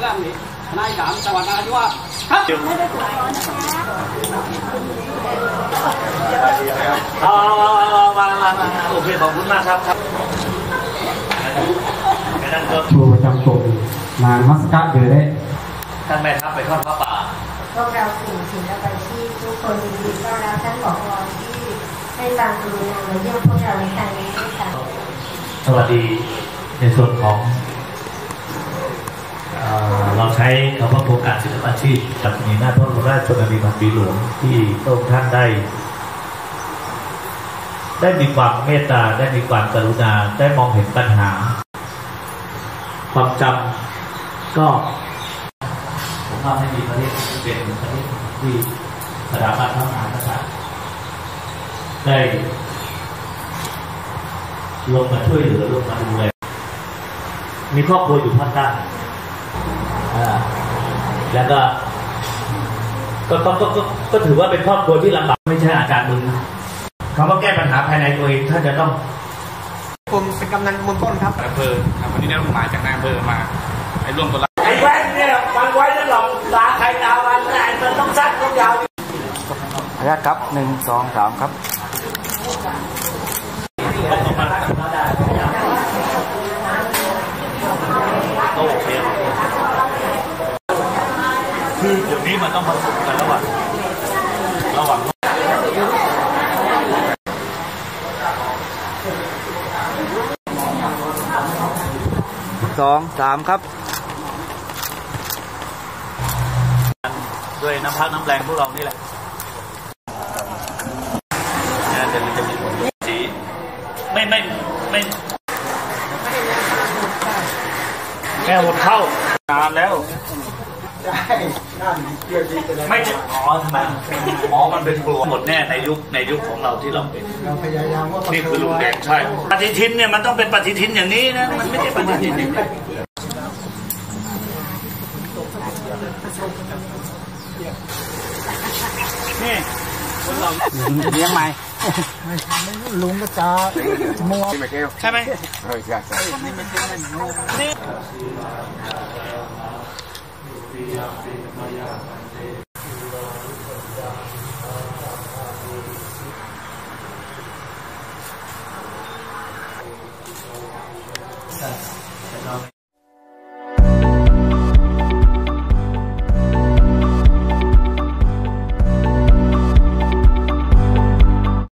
ามนี่นายการจังหวัดนราธิวาสครับไม่ได้ตัวร้อนนะคะมาโอเคขอบคุณมากครับโชว์ประจำกรมนางมัสกะเดเรท่านแม่ทัพไปทอดพระป่าพวกเรากลุ่มศิลปาชีพทุกคนยินดีต้อนรับท่านผอ.ที่ให้ความกรุณามาเยี่ยมพวกเราในครั้งนี้ด้วยค่ะสวัสดีในส่วนของเราใช้คำว่าโครงการศิลปาชีพจากมีหน้าพระบรมราชชนนีพันปีหลวงที่พระองค์ท่านได้มีความเมตตาได้มีความกรุณาได้มองเห็นปัญหาความจำก็ผมว่าให้มีประเทศเป็นประเทศที่สถาบันพระมหากษัตริย์ได้ลงมาช่วยเหลือลงมาดูแลมีครอบครัวอยู่ภาคใต้แล้วก็ถือว่าเป็นครอบครัวที่ลำบากไม่ใช่อาจารย์มึงคำว่าแก้ปัญหาภายในตัวเองท่านจะต้องผมเป็นกำนันมุนต้นครับอำเภอวันนี้ได้มาจากนายอำเภอมาไอ้ร่วมตัวไอ้แว่นเนี่ยฟังไว้แล้วหลอกตาใครดาววันไหนมันต้องสั้นต้องยาวพยัคฆ์ครับ1 2 3ครับคือเดี๋ยวนี้มันต้องผสมกันระหว่าง 2 3ครับด้วยน้ำพักน้ำแรงพวกเรานี่แหละจะมีสีไม่แค่หมดเข้านานแล้วไม่จะทำไมมันเป็นกลัวหมดแน่ในยุคของเราที่เราเป็นนี่คือลุงแดงใช่ปฏิทินเนี่ยมันต้องเป็นปฏิทินอย่างนี้นะมันไม่ใช่ปฏิทินนี่เลี้ยงไหมลุงก็จะมัวใช่ไหมนี่